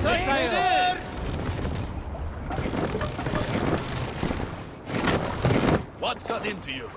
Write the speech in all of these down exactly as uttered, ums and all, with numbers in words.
Sail! What's got into you?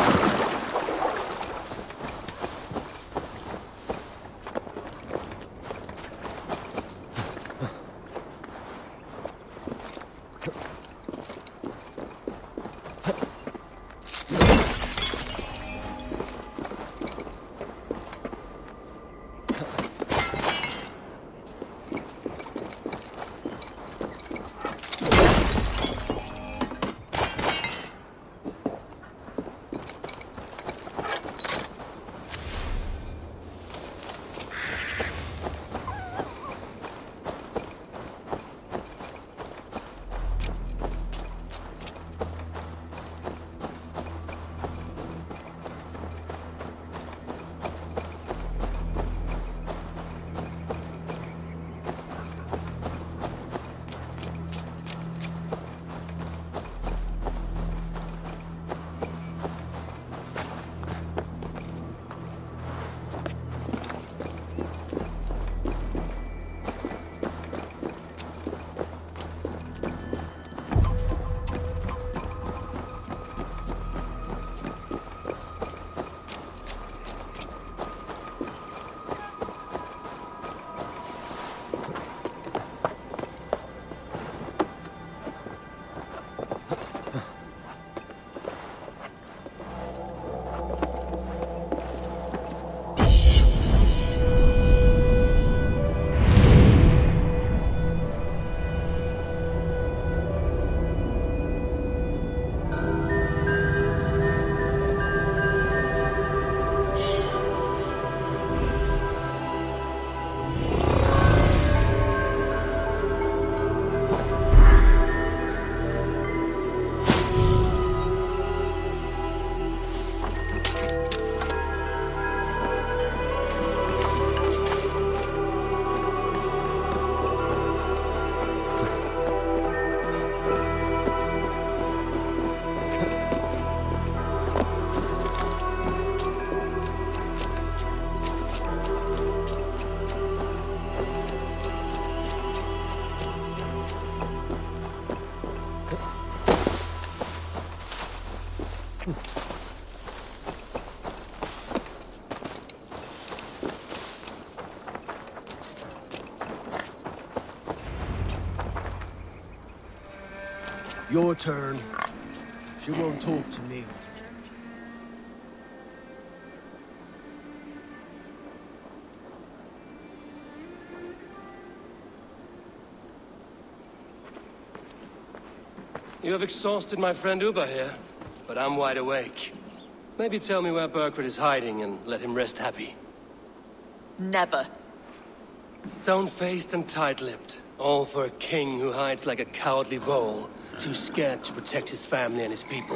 Your turn. She won't talk to me. You have exhausted my friend Uba here, but I'm wide awake. Maybe tell me where Burkred is hiding and let him rest happy. Never. Stone-faced and tight-lipped. All for a king who hides like a cowardly vole, too scared to protect his family and his people.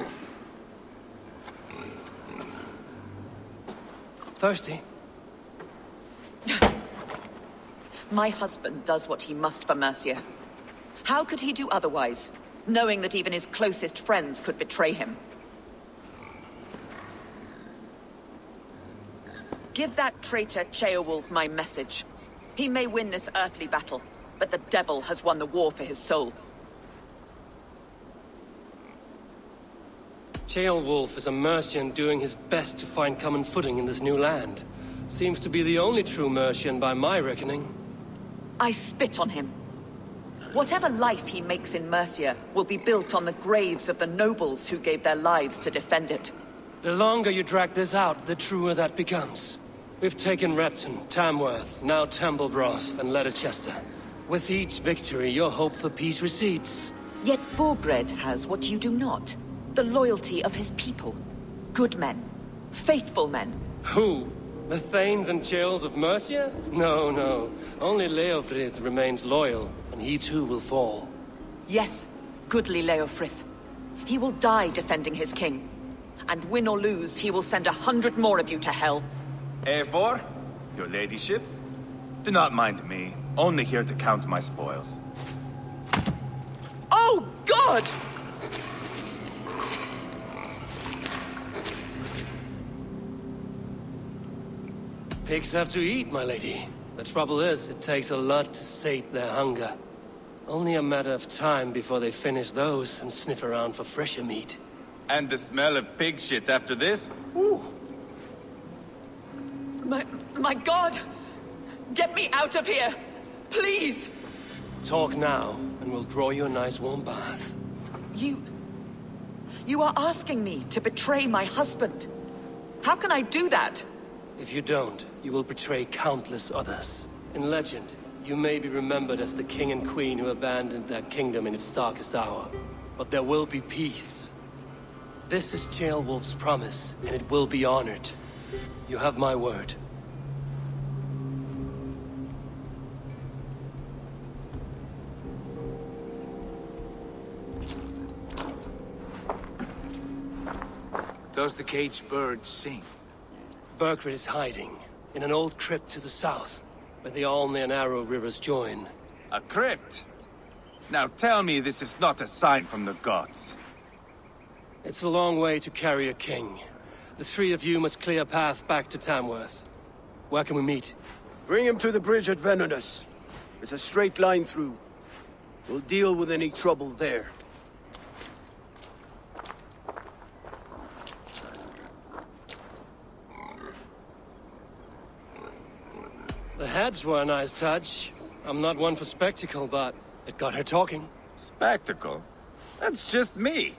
Thirsty? My husband does what he must for Mercia. How could he do otherwise, knowing that even his closest friends could betray him? Give that traitor Ceolwulf my message. He may win this earthly battle, but the devil has won the war for his soul. Ceolwulf is a Mercian doing his best to find common footing in this new land. Seems to be the only true Mercian by my reckoning. I spit on him. Whatever life he makes in Mercia will be built on the graves of the nobles who gave their lives to defend it. The longer you drag this out, the truer that becomes. We've taken Repton, Tamworth, now Temblebroth, and Leicester. With each victory, your hope for peace recedes. Yet Burgred has what you do not. The loyalty of his people. Good men. Faithful men. Who? The Thanes and Chills of Mercia? No, no. Only Leofrith remains loyal, and he too will fall. Yes, goodly Leofrith. He will die defending his king. And win or lose, he will send a hundred more of you to hell. Eivor, your ladyship? Do not mind me. Only here to count my spoils. Oh, God! Pigs have to eat, my lady. The trouble is, it takes a lot to sate their hunger. Only a matter of time before they finish those and sniff around for fresher meat. And the smell of pig shit after this? Ooh. My... my God! Get me out of here! Please! Talk now, and we'll draw you a nice warm bath. You... You are asking me to betray my husband. How can I do that? If you don't, you will betray countless others. In legend, you may be remembered as the king and queen who abandoned their kingdom in its darkest hour. But there will be peace. This is Ceolwulf's promise, and it will be honored. You have my word. Does the caged bird sing? Berkrit is hiding in an old crypt to the south, where the Alne and Arrow rivers join. A crypt? Now tell me this is not a sign from the gods. It's a long way to carry a king. The three of you must clear a path back to Tamworth. Where can we meet? Bring him to the bridge at Venonus. It's a straight line through. We'll deal with any trouble there. The heads were a nice touch. I'm not one for spectacle, but it got her talking. Spectacle? That's just me.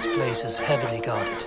This place is heavily guarded.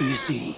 do you see?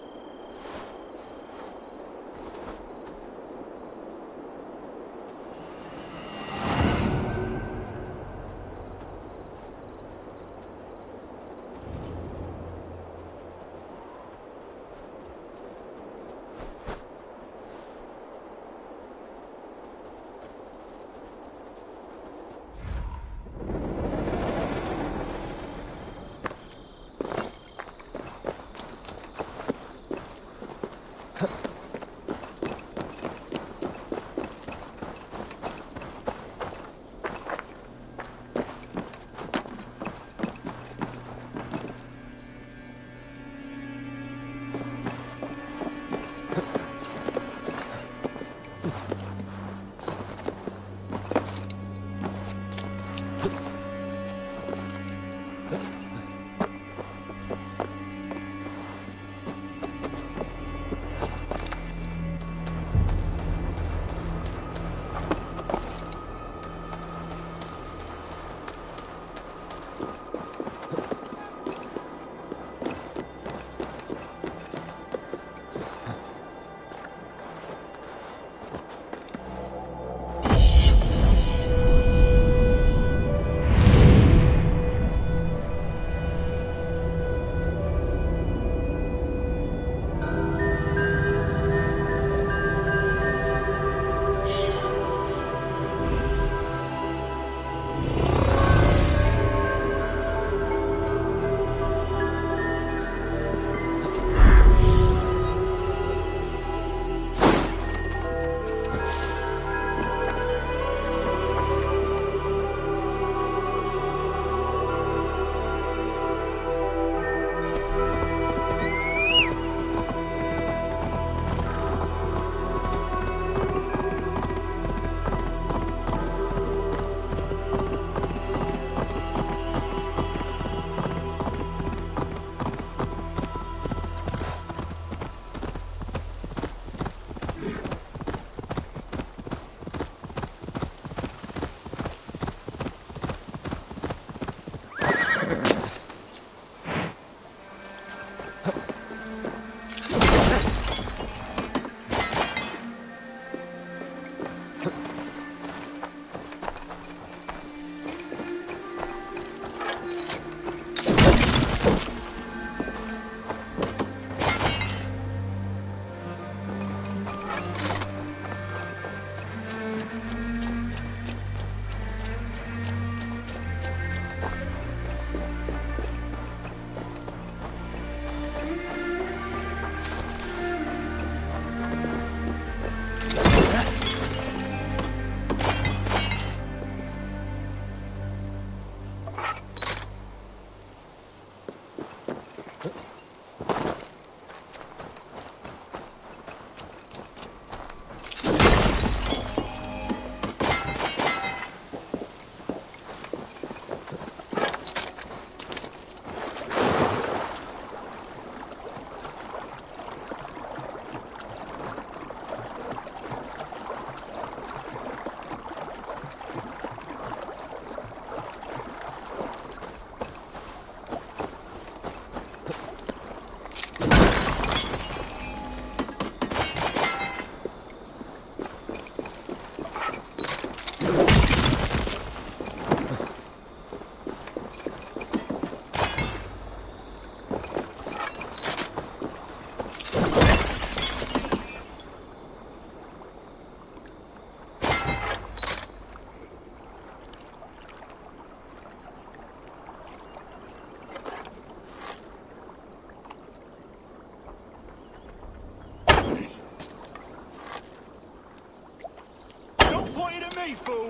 me, fool!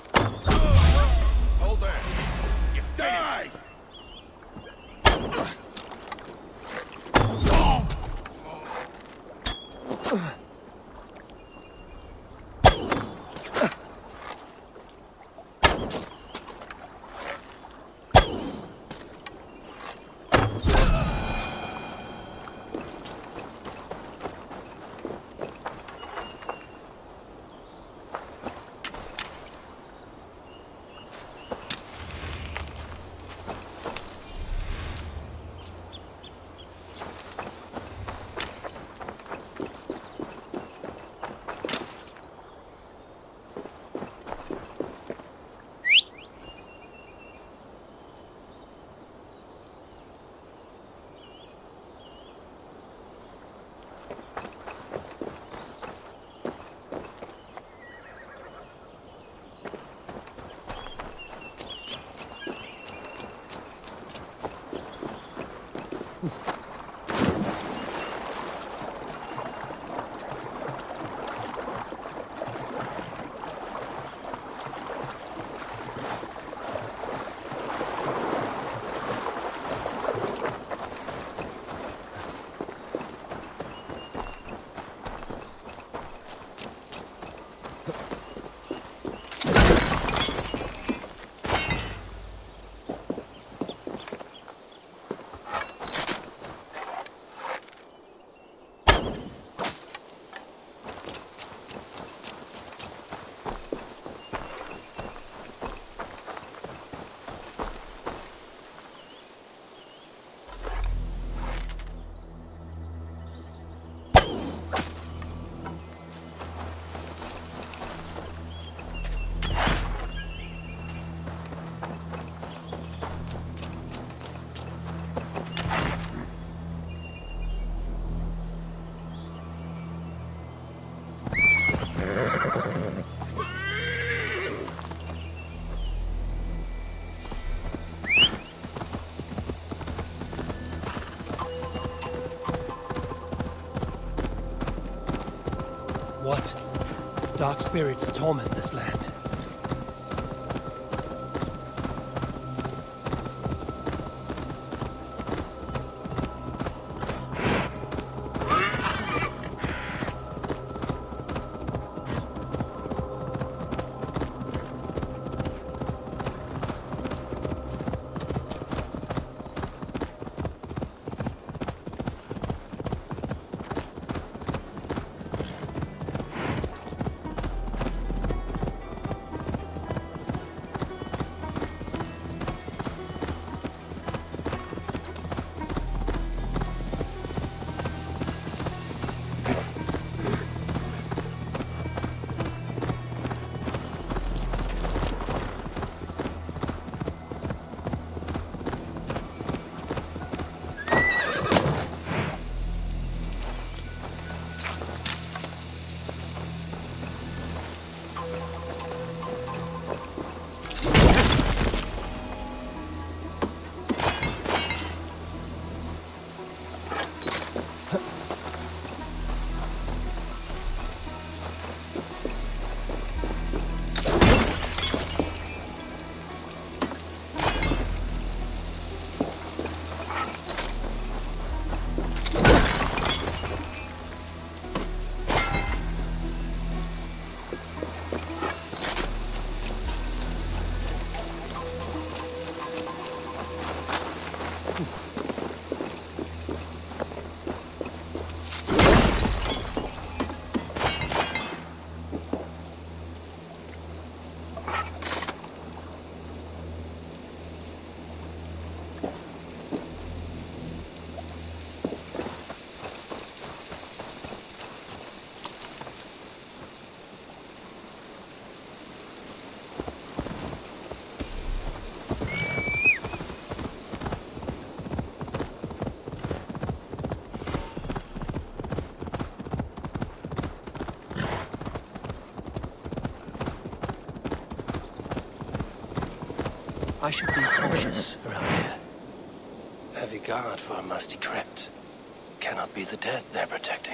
Hold there. You die! What dark spirits torment this land? I should be cautious around here. Heavy guard for a musty crypt. Cannot be the dead they're protecting.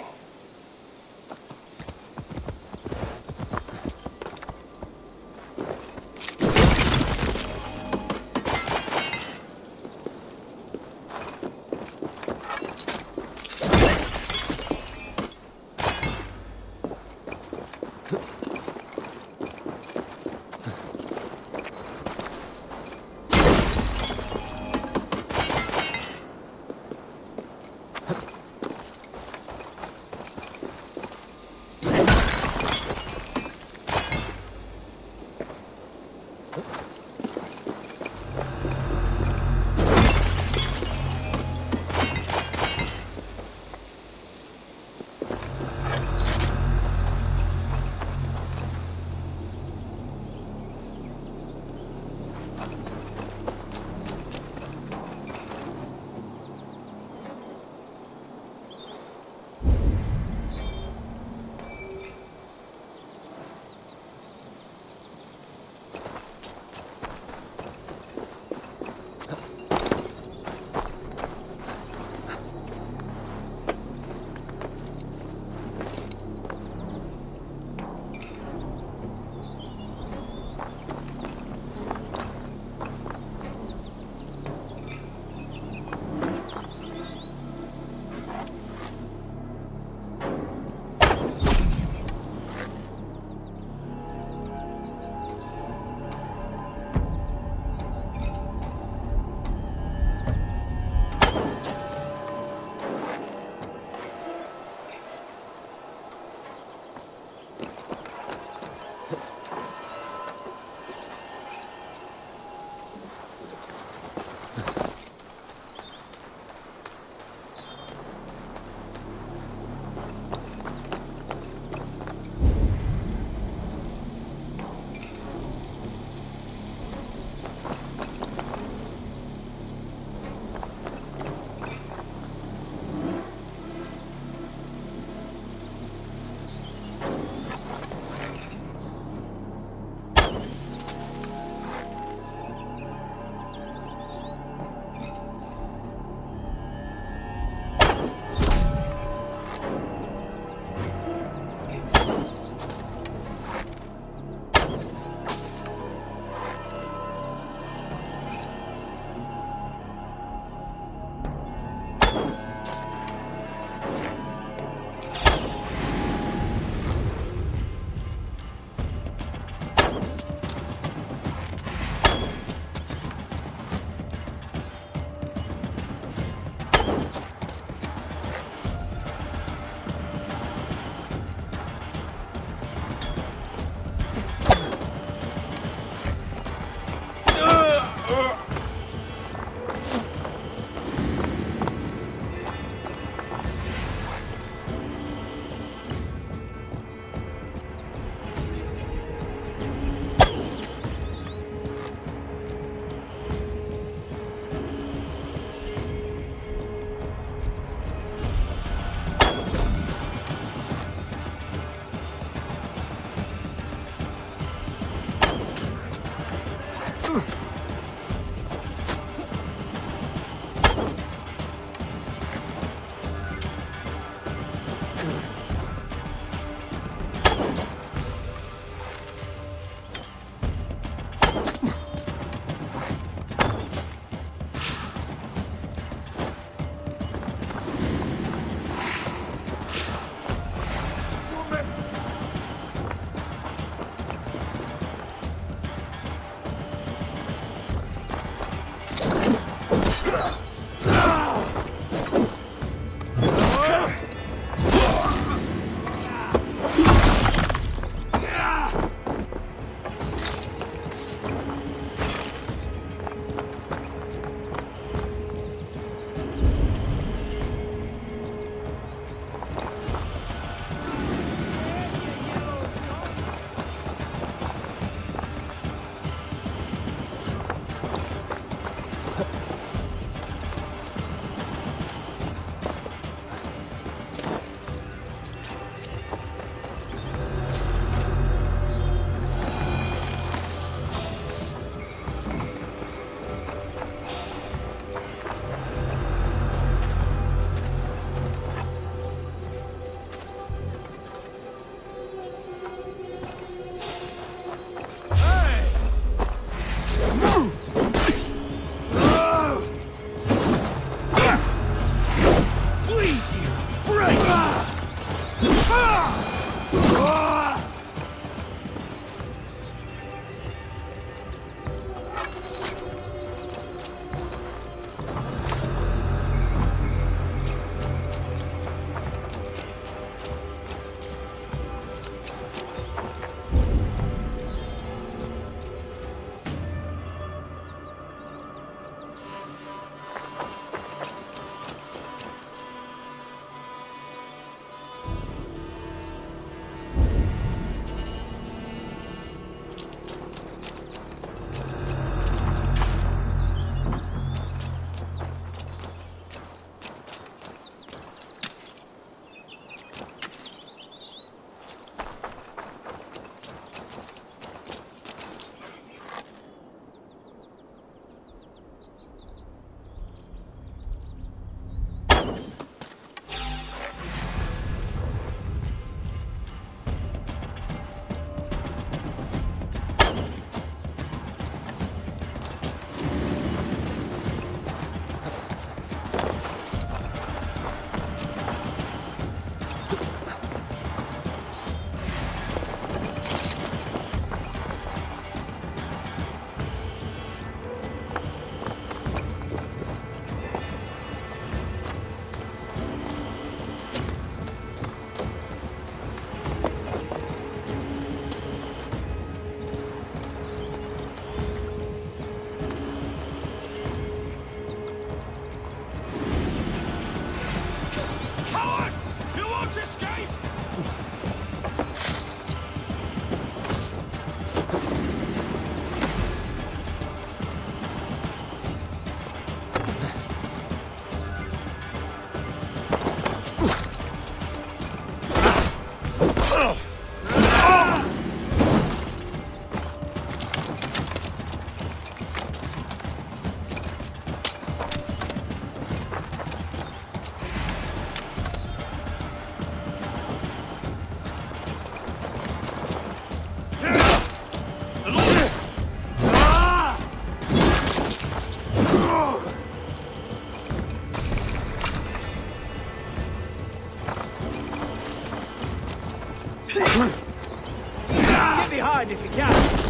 Get behind if you can.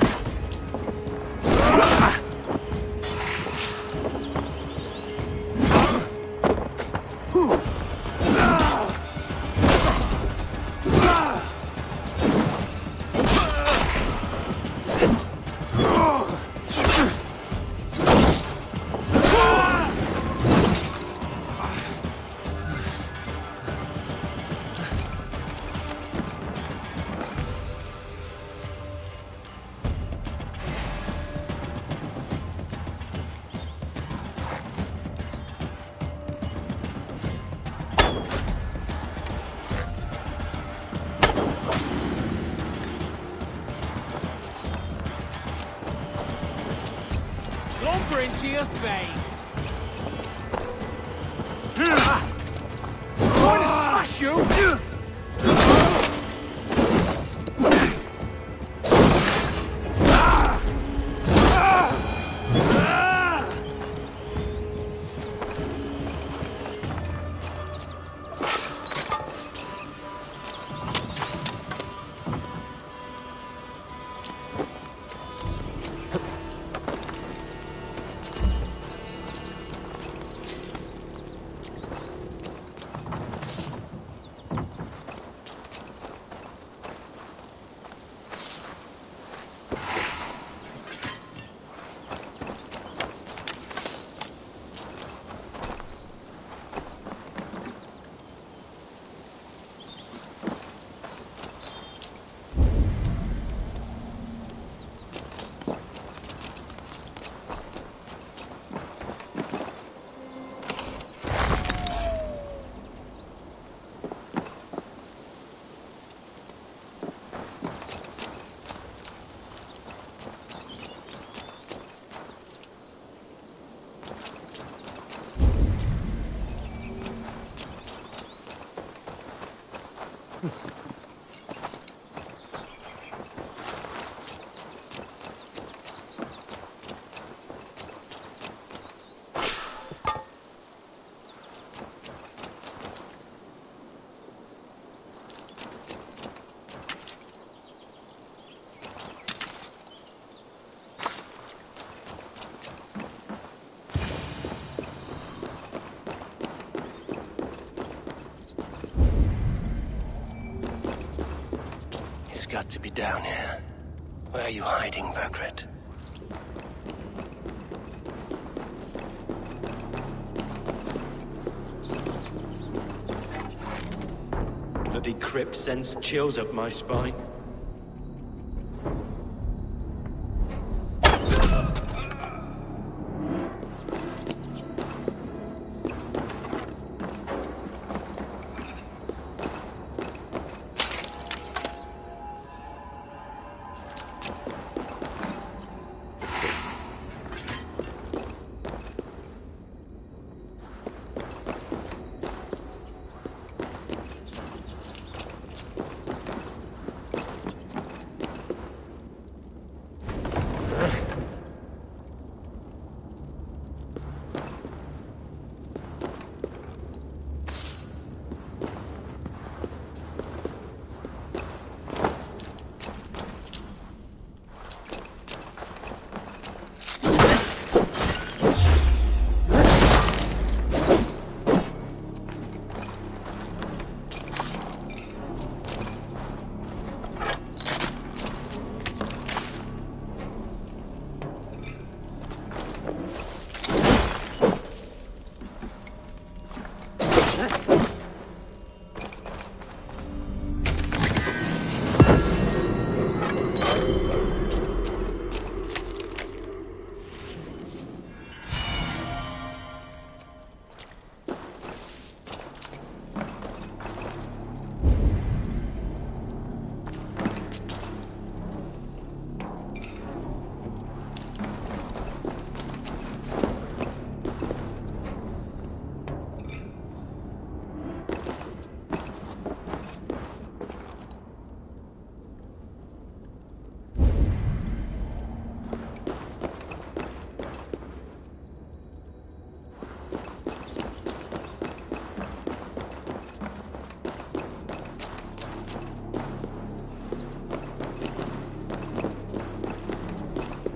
Into your fate. Trying to smash you! got to be down here. Where are you hiding, Burgred? Bloody crypt sends chills up my spine.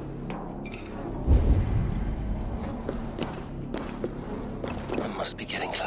Must be getting